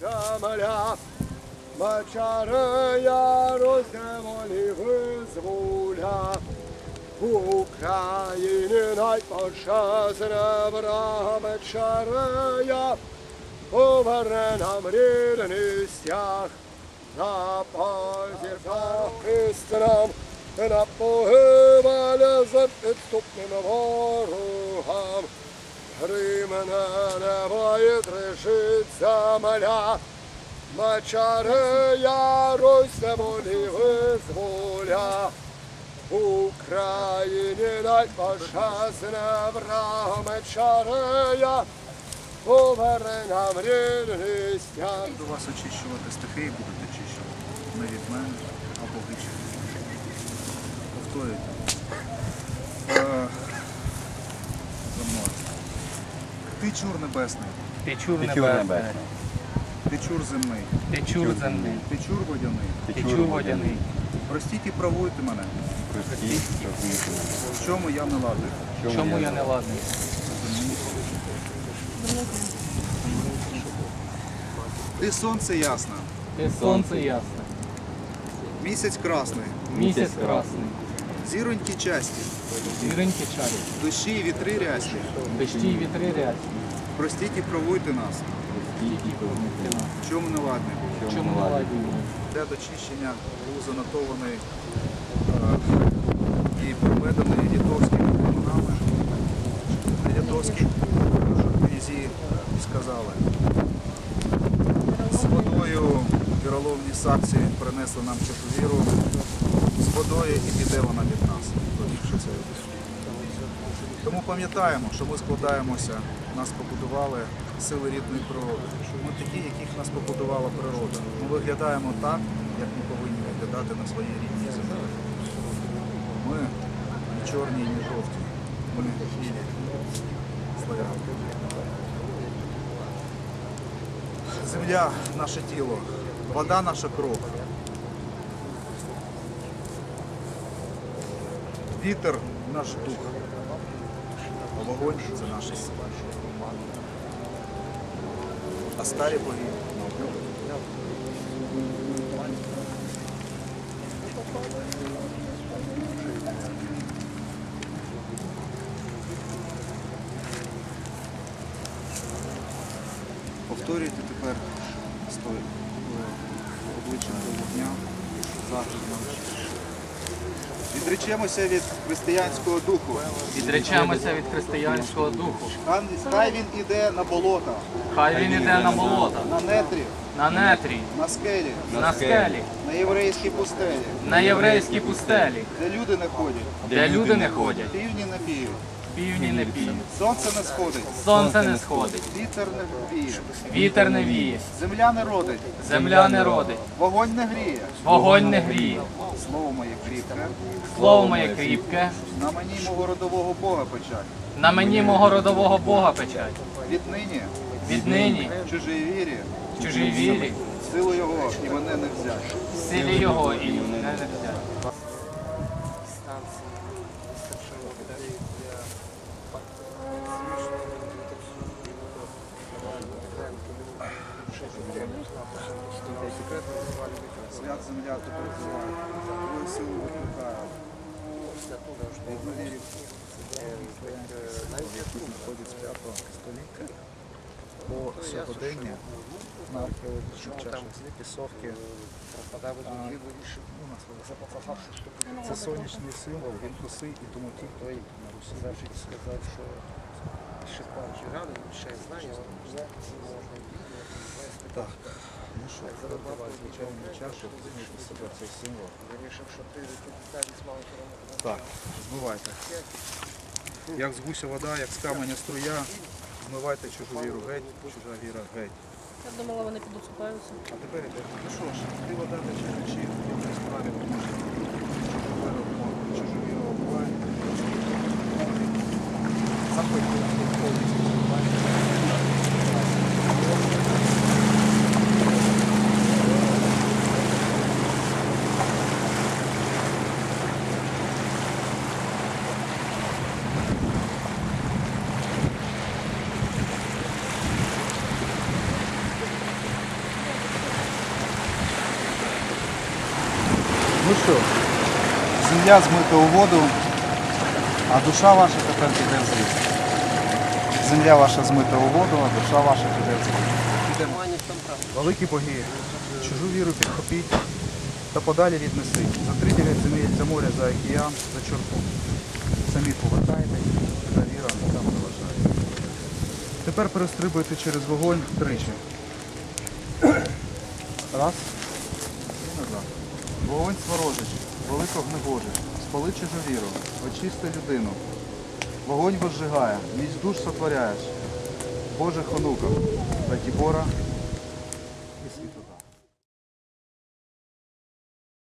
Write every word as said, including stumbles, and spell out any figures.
земля, Мачарея роздеволі визволя. В Україні найпочесне врага Мачарея, поверне нам рідний стяг, на позір захист нам, на погибель за підступним ворогам. Гримне небо і трішить земля, Мачарея роздеволі визволя. В Україні найпочесне врага Мачарея, поверне нам рідний стяг. До вас очищувати стихії будуть очищувати. Не від мене, а Боги. Повторюйте. Е, За мною. Ти чур небесний. Ти чур небесний. Ти чур земний. Ти чур земний. Ти чур водяний. Ти чур водяний. Простіть і правуйте мене. В чому я не ладний? Чому я не ладний? Ти сонце ясне. Ти сонце ясне. Місяць красний. Місяць красний. Зіроньки часті. Зіроньки чарі. Дощі і вітри рясні. Дощі й вітри рясні. Простіть і правуйте нас. В чому не ладний? Чому не ладні? Для дочищення був занотований е, і проведений літовськими комунами. Літовські князі сказали, з водою віроловні сакси принесли нам чужу віру, з водою і піде вона від нас. Тому пам'ятаємо, що ми складаємося, нас побудували сили рідної природи. Ми такі, яких нас побудувала природа. Ми виглядаємо так, як ми повинні виглядати на своїй рідній землі. Ми не чорні, не жовті. Ми білі. Славяни. Земля – наше тіло, вода – наша кров. Вітер – наш дух. А вогонь – це наша сила. А старі боги повторюйте тепер стой обличчям до вогня, захід нам. Відречемося від християнського духу. Відречемося від християнського духу. Хай він іде на болота, Хай він іде на болота, на нетрі, на нетрі, на скелі, на скелі, на єврейській пустелі, на єврейській пустелі, де люди не ходять, де люди не ходять, півні не піють, півні не п'ють, сонце не сходить, сонце не сходить, вітер не віє, вітер не віє, земля не родить, земля не родить, вогонь не гріє, вогонь не гріє. слово моє кріпке, Слово моє кріпке, на мені мого родового Бога печать. на мені мого родового Бога печать. Віднині Віднині в чужій вірі, в чужій вірі, силу його і мене не взять. в силі його і мене не взяти. Свят земля тебе взиває, твою силу викликає. Рідновірів, які знаходять з п'ятого століття по сьогодення на археологічних чашах пісовки. Це сонячний символ, він косий, і тому ті, хто на Русі сказав, що так. Ну що, давай звичайну чашу, змійте себе цей символ. Так, змивайте. Як з гуся вода, як з каменя струя, змивайте чужу віру геть, чужа віра геть. Я думала, вони підосипаються. А тепер йде. Ну що ж, ти вода тече речі, в цій справі поможе. Чужу віру обуває. Заходьте повністю. Ну що, земля змита у воду, а душа ваша тепер піде в зріз. Земля ваша змита у воду, а душа ваша піде в зріз. Підемо. Великі боги, чужу віру підхопіть та подалі віднесіть. За три дев'ять земель, за море, за океан, за чорту. Самі повертайтесь, та віра там залишається. Тепер перестрибуйте через вогонь тричі. Раз. І назад. Вогонь сворожич, велико гнебожич, спали чужу віру, очисти людину. Вогонь возжигає, міць душ сотворяєш. Боже хонука, Ратібора,